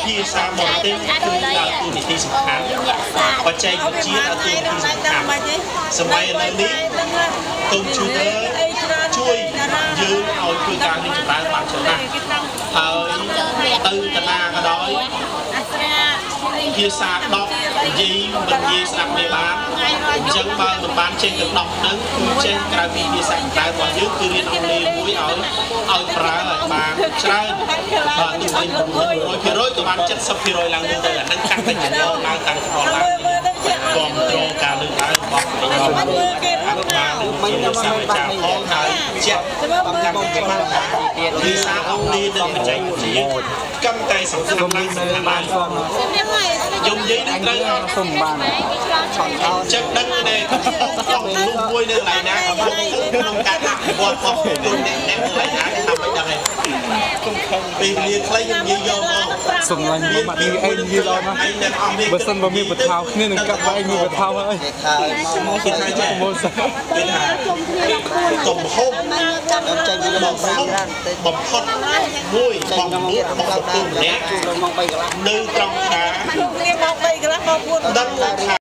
ភាសាបរទេសគឺដើរតួនាទីសំខាន់បច្ចេកវិទ្យាដើរតួនាទីសំខាន់សម័យឥឡូវនេះកុំព្យូទ័រជួយយើងឲ្យធ្វើការនេះចម្រើនបានច្រើនណាស់ហើយទៅតាណាក៏ដោយភាសា10និយាយមិននិយាយស្ដាប់គ្នាបានអញ្ចឹងបើមិនបានចេះទៅ10ហ្នឹងគឺចេះក្រៅពីភាសាតែរបស់យើងគឺរៀនអង់គ្លេសមួយឲ្យប្រើឲ្យបានច្រើនបាទទីវិញ100%ក៏បាន70%ឡើងទៅអាហ្នឹងកាត់តែចំណងឡើងតាមខឡើងគ្រប់គ្រងការលើកឡើងរបស់មិនយកសាចាផងហើយជាបំកម្មបានភាសាអង់គ្លេសនិងបច្ចេកវិទ្យាកាន់តែសំខាន់ឡើងបានខ្ញុំនិយាយនឹងត្រូវសុំបានចឹងដឹងទេក្នុងមួយនៅកន្លែងណាក្នុងការអភិវឌ្ឍផងគុណអ្នកកន្លែងណាថាមិនដឹងទេពេលលាខ្លីខ្ញុំនិយាយយកមកសុំឡើងមកមកអីនិយាយដល់ណាបើសិនបើមានបថោគ្នានឹងកាប់វាយមានបថោហើយមកគេថាចេះមកសិនគេថាទំហំចេញពីបង5បំផុតមួយបងគុណម្នាក់នៅត្រង់ថាគ្នាមក3កន្លះមក4ដឹងថា